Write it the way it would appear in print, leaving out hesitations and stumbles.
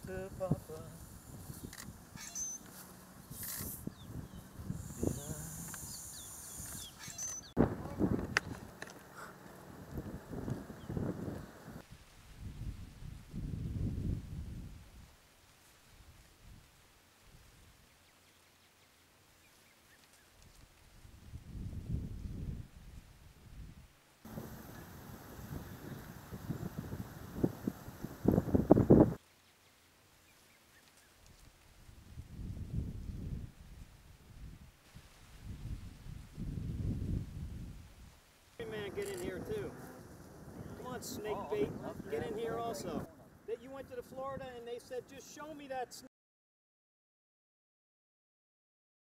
to Papa. Man, get in here too. Come on, snake bait, get in here also. That you went to the Florida and they said, just show me that snake.